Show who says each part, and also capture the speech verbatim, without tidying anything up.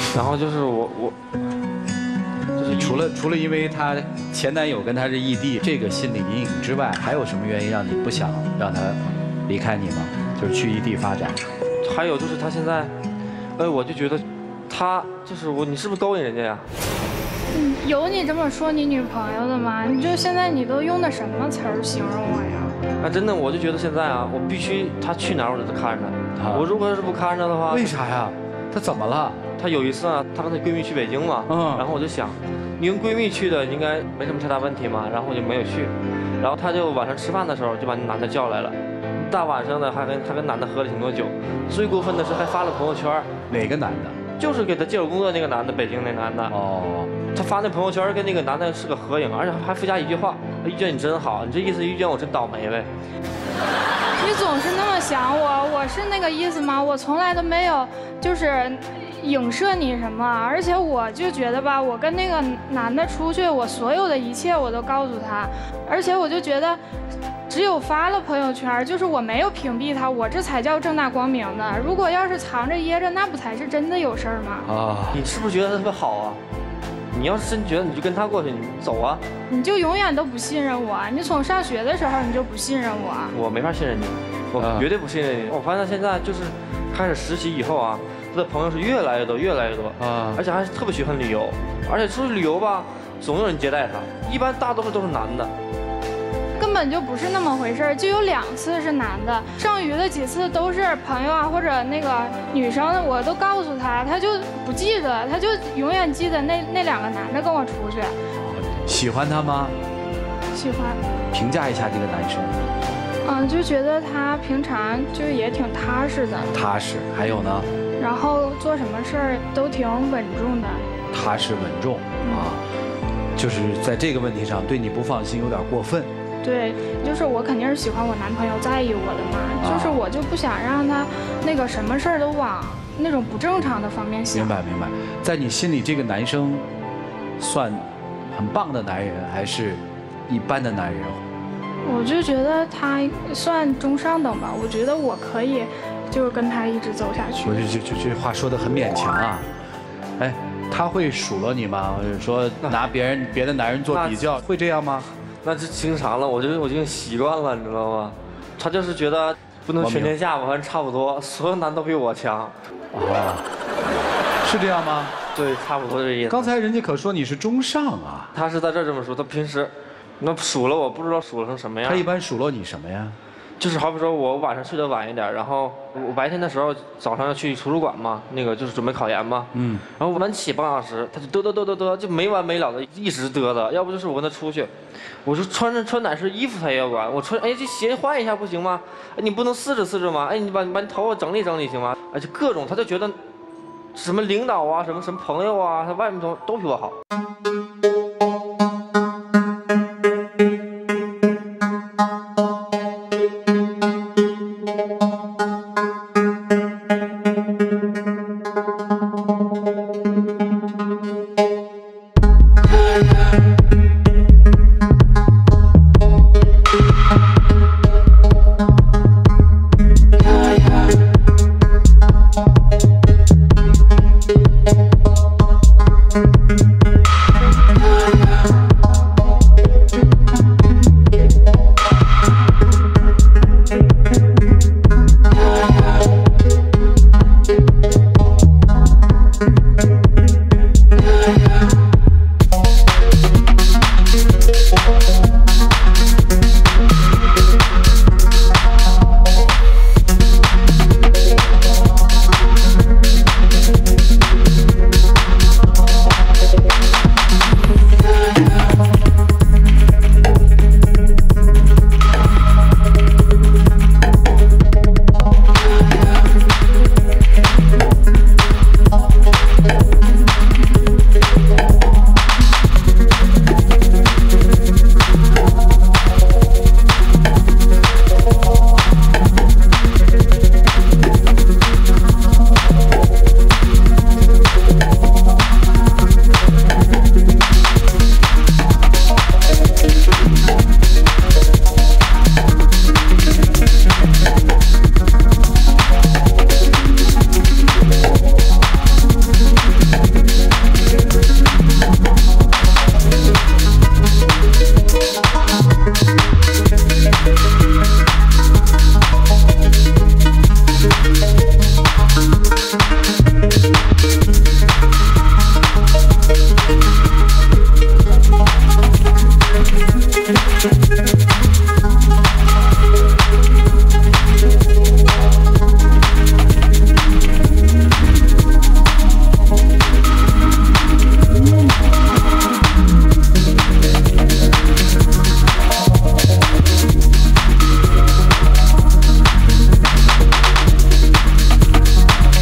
Speaker 1: 然后就是我我，就是
Speaker 2: 除了除了因为她前男友跟她是异地这个心理阴影之外，还有什么原因让你不想让她离开你吗？就是去异地发展。
Speaker 1: 还有就是他现在，呃，我就觉得他就是我，你是不是勾引人家呀？
Speaker 3: 嗯，有你这么说你女朋友的吗？你就现在你都用的什么词儿形容我呀？
Speaker 1: 啊，真的，我就觉得现在啊，我必须他去哪儿我都得看着。
Speaker 2: 啊
Speaker 1: 我如果要是不看着的话，
Speaker 2: 为啥呀？她怎么了？
Speaker 1: 她有一次啊，她跟她闺蜜去北京嘛，
Speaker 2: 嗯
Speaker 1: 然后我就想，你跟闺蜜去的应该没什么太大问题嘛，然后我就没有去。然后她就晚上吃饭的时候就把那男的叫来了，大晚上的还跟还跟男的喝了挺多酒，最过分的是还发了朋友圈。
Speaker 2: 哪个男的？
Speaker 1: 就是给他介绍工作那个男的，北京那男的。
Speaker 2: 哦，
Speaker 1: 他发那朋友圈跟那个男的是个合影，而且还附加一句话：“遇见你真好。”你这意思遇见我真倒霉呗？
Speaker 3: 你总是那么想我，我是那个意思吗？我从来都没有就是影射你什么，而且我就觉得吧，我跟那个男的出去，我所有的一切我都告诉他，而且我就觉得。只有发了朋友圈，就是我没有屏蔽他，我这才叫正大光明的。如果要是藏着掖着，那不才是真的有事儿吗？
Speaker 2: 啊，
Speaker 1: 你是不是觉得他特别好啊？你要是真觉得，你就跟他过去，你走啊！
Speaker 3: 你就永远都不信任我，你从上学的时候你就不信任我。
Speaker 1: 我没法信任你，我绝对不信任你。我发现他现在就是开始实习以后啊，他的朋友是越来越多，越来越多啊，而且还是特别喜欢旅游，而且出去旅游吧，总有人接待他，一般大多数都是男的。
Speaker 3: 根本就不是那么回事儿，就有两次是男的，剩余的几次都是朋友啊或者那个女生，我都告诉他，他就不记得，他就永远记得那那两个男的跟我出去。
Speaker 2: 喜欢他吗？
Speaker 3: 喜欢。
Speaker 2: 评价一下这个男生。
Speaker 3: 嗯，就觉得他平常就也挺踏实的。
Speaker 2: 踏实，还有呢？
Speaker 3: 然后做什么事儿都挺稳重的。
Speaker 2: 踏实稳重啊，就是在这个问题上对你不放心，有点过分。
Speaker 3: 对，就是我肯定是喜欢我男朋友在意我的嘛，啊、就是我就不想让他那个什么事儿都往那种不正常的方面想。
Speaker 2: 明白明白，在你心里这个男生算很棒的男人，还是一般的男人？
Speaker 3: 我就觉得他算中上等吧，我觉得我可以就是跟他一直走下去。
Speaker 2: 我就就就这话说得很勉强啊，哎，他会数落你吗？说拿别人别的男人做比较，会这样吗？
Speaker 1: 那是经常了，我觉得我已经习惯了，你知道吗？他就是觉得不能全天下吧，反正差不多，所有男都比我强。
Speaker 2: 啊，是这样吗？
Speaker 1: 对，差不多这意思。
Speaker 2: 刚才人家可说你是中上啊。
Speaker 1: 他是在这儿这么说，他平时那数落我不知道数落成什么样。
Speaker 2: 他一般数落你什么呀？就是
Speaker 1: 好比说我晚上睡得晚一点，然后我白天的时候早上要去图书馆嘛，那个就是准备考研嘛，嗯，然后晚起半小时，他就嘚嘚嘚嘚嘚，就没完没了的一直嘚的，要不就是我跟他出去，我说穿着穿哪身衣服他也要管，我穿哎这鞋换一下不行吗？哎你不能试着试着吗？哎你把你把你头发整理整理行吗？而且各种他就觉得什么领导啊什么什么朋友啊，他外面都都比我好。